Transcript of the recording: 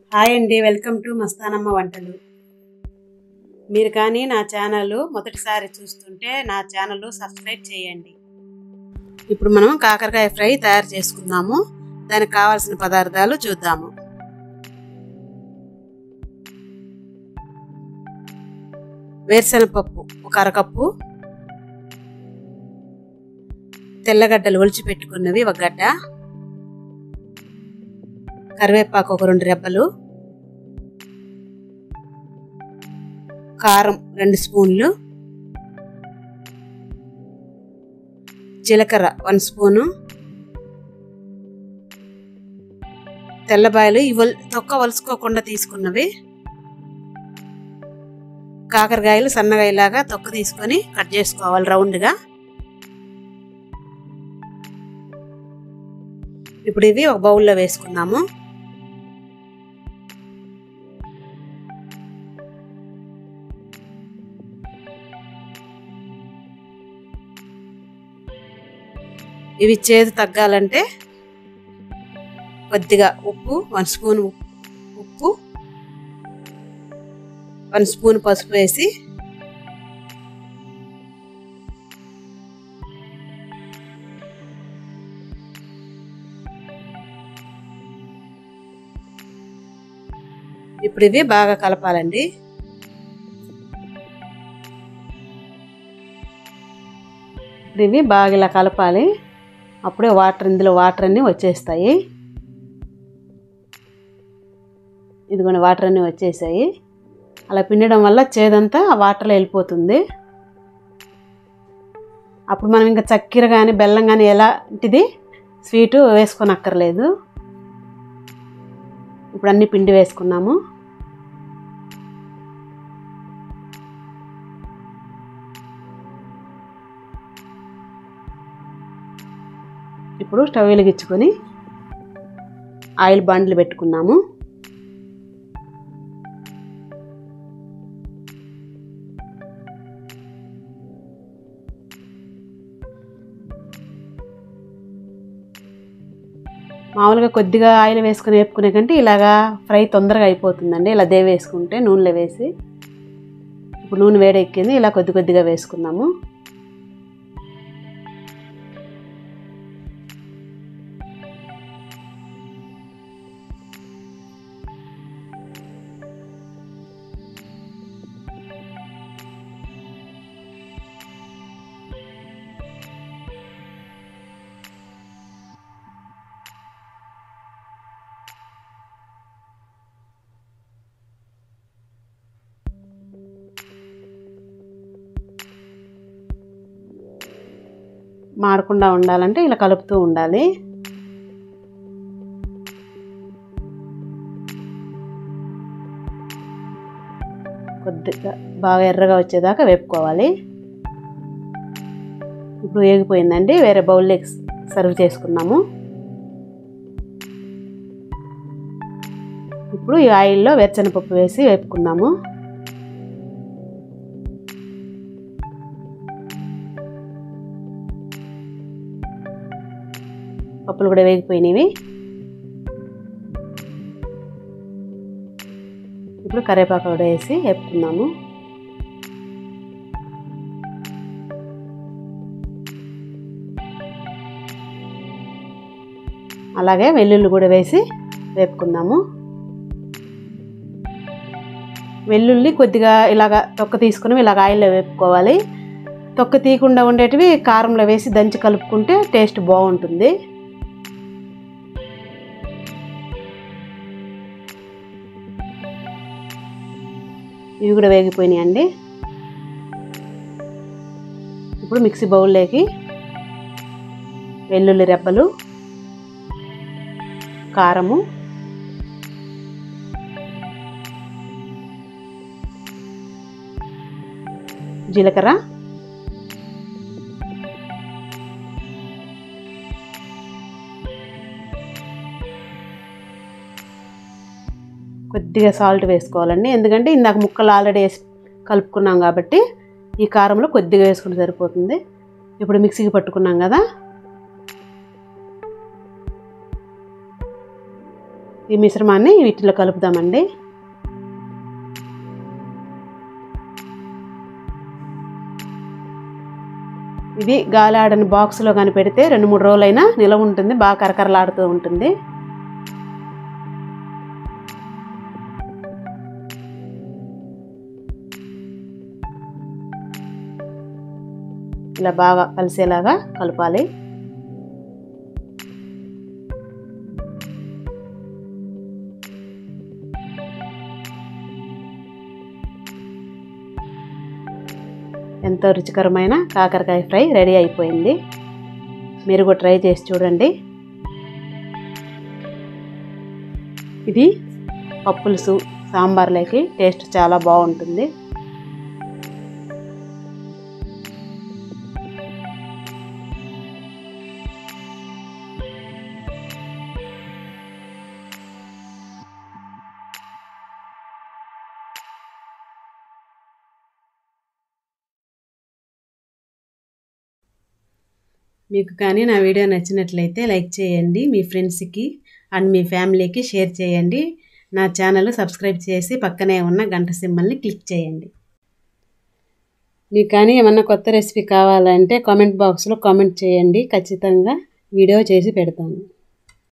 Hi అండి, welcome to Mastanamma వంటలు. మీరు కానీ నా ఛానల్ మొదటిసారి చూస్తుంటే నా ఛానల్ సబ్స్క్రైబ్ చేయండి. ఇప్పుడు మనం కాకరకాయ ఫ్రై తయారు చేసుకుందాము. దానికి కావాల్సిన పదార్థాలు చూద్దాము. వేరుశనగపప్పు ఒక అరకప్పు, తెల్లగడ్డలు ఒలిచి పెట్టుకున్నవి ఒక గడ్డ, కరివేపాకు ఒక 2 రెబ్బలు, కారం 2 స్పూన్లు, జీలకర్ర 1 స్పూను, తెల్లబాయలు తొక్క వలుసుకోకుండా తీసుకున్నవి, కాకరకాయలు సన్నగా ఇలాగా తొక్క తీసుకొని కట్ చేసుకోవాలి రౌండ్గా. ఇప్పుడు ఇవి ఒక బౌల్లో వేసుకుందాము. ఇవి చేదు తగ్గాలంటే కొద్దిగా ఉప్పు 1 స్పూన్ ఉప్పు, 1 స్పూన్ పసుపు వేసి ఇప్పుడు ఇవి బాగా కలపాలండి. ఇప్పుడు ఇవి బాగా ఇలా కలపాలి. అప్పుడే ఇందులో వాటర్ అన్నీ వచ్చేస్తాయి. ఇదిగోండి వాటర్ అన్నీ వచ్చేసాయి. అలా పిండడం వల్ల చేదంతా ఆ వాటర్లో వెళ్ళిపోతుంది. అప్పుడు మనం ఇంకా చక్కెర కానీ బెల్లం కానీ ఎలాంటిది స్వీటు వేసుకోనక్కర్లేదు. ఇప్పుడు అన్ని పిండి వేసుకున్నాము. ఇప్పుడు స్టవ్ వెలిగించుకొని ఆయిల్ బాండ్లు పెట్టుకున్నాము. మామూలుగా కొద్దిగా ఆయిల్ వేసుకొని వేపుకునే కంటే ఇలాగా ఫ్రై తొందరగా అయిపోతుందండి. ఇలా వేసుకుంటే నూనెలో వేసి. ఇప్పుడు నూనె వేడెక్కింది, ఇలా కొద్దిగా వేసుకున్నాము. మాడకుండా ఉండాలంటే ఇలా కలుపుతూ ఉండాలి. కొద్దిగా బాగా ఎర్రగా వచ్చేదాకా వేపుకోవాలి. ఇప్పుడు వేగిపోయిందండి. వేరే బౌల్లోకి సర్వ్ చేసుకున్నాము. ఇప్పుడు ఈ ఆయిల్లో వేరుశనగపప్పు వేసి వేపుకుందాము. పప్పులు కూడా వేగిపోయినవి. ఇప్పుడు కరివేపాకు కూడా వేసి వేపుకుందాము. అలాగే వెల్లుల్లి కూడా వేసి వేపుకుందాము. వెల్లుల్లి కొద్దిగా ఇలాగ తొక్క తీసుకుని ఇలాగ ఆయిల్లో వేపుకోవాలి. తొక్క తీయకుండా ఉండేటివి కారంలో వేసి దంచి కలుపుకుంటే టేస్ట్ బాగుంటుంది. ఇవి కూడా వేగిపోయినాయండి. ఇప్పుడు మిక్సీ బౌల్లోకి వెల్లుల్లి రెబ్బలు, కారము, జీలకర్ర, కొద్దిగా సాల్ట్ వేసుకోవాలండి. ఎందుకంటే ఇందాక ముక్కలు ఆల్రెడీ వేసి కలుపుకున్నాం కాబట్టి ఈ కారంలో కొద్దిగా వేసుకుంటే సరిపోతుంది. ఇప్పుడు మిక్సీకి పట్టుకున్నాం కదా, ఈ మిశ్రమాన్ని వీటిలో కలుపుదామండి. ఇది గాలాడని బాక్స్లో కానీ పెడితే 2-3 రోజులైనా నిలవ ఉంటుంది, బాగా కరకరలాడుతూ ఉంటుంది. ఇలా బాగా కలిసేలాగా కలపాలి. ఎంతో రుచికరమైన కాకరకాయ ఫ్రై రెడీ అయిపోయింది. మీరు కూడా ట్రై చేసి చూడండి. ఇది పప్పులుసు సాంబార్లోకి టేస్ట్ చాలా బాగుంటుంది. మీకు కానీ నా వీడియో నచ్చినట్లయితే లైక్ చేయండి, మీ ఫ్రెండ్స్కి అండ్ మీ ఫ్యామిలీకి షేర్ చేయండి. నా ఛానల్ సబ్స్క్రైబ్ చేసి పక్కనే ఉన్న గంట సింబల్ని క్లిక్ చేయండి. మీకు కానీ ఏమన్నా కొత్త రెసిపీ కావాలంటే కామెంట్ బాక్స్లో కామెంట్ చేయండి, ఖచ్చితంగా వీడియో చేసి పెడతాను.